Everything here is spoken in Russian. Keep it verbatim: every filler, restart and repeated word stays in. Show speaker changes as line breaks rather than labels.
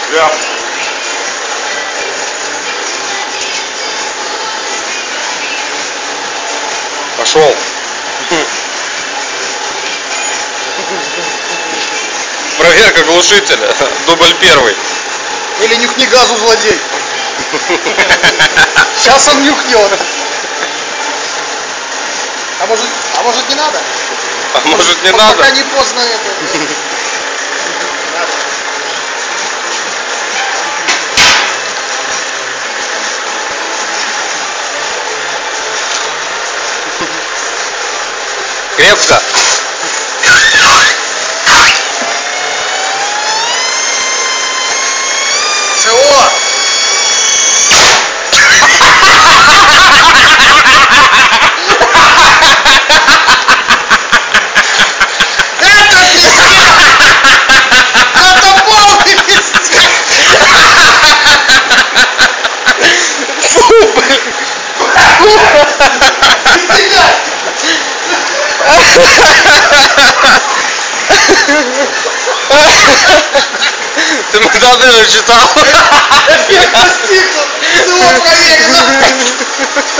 Ляп.
Пошел. Проверка глушителя. Дубль первый.
Или нюхни газу, злодей. Сейчас он нюхнет. А может, а может не надо?
А может не
Пока
надо?
Пока не поздно это.
Крепко.
СО! Это пиздец! Это полный пиздец!
Фу, блин. Ты Мадонну читал?
Я достиг, СО проверено!